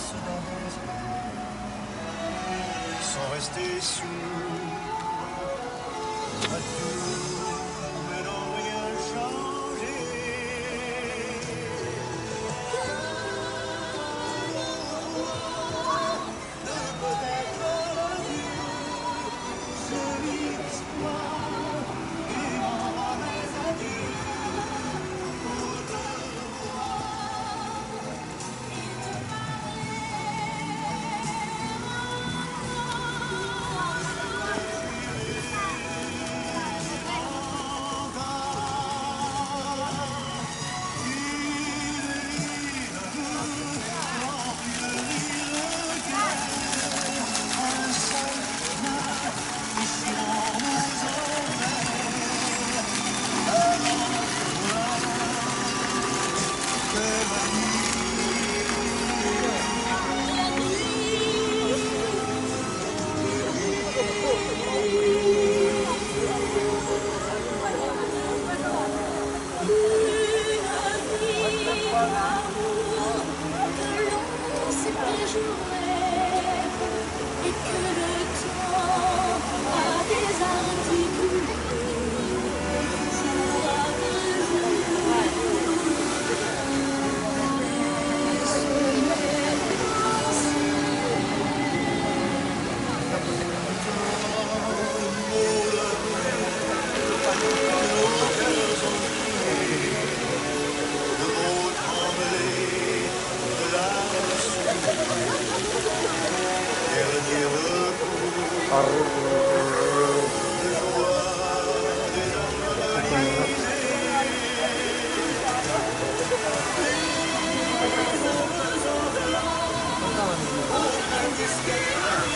passe dans des yeux sans rester sourd à tout, mais non rien changer. De peut-être vu, jolie histoire qui m'envoie mes adieux pour te Thank you.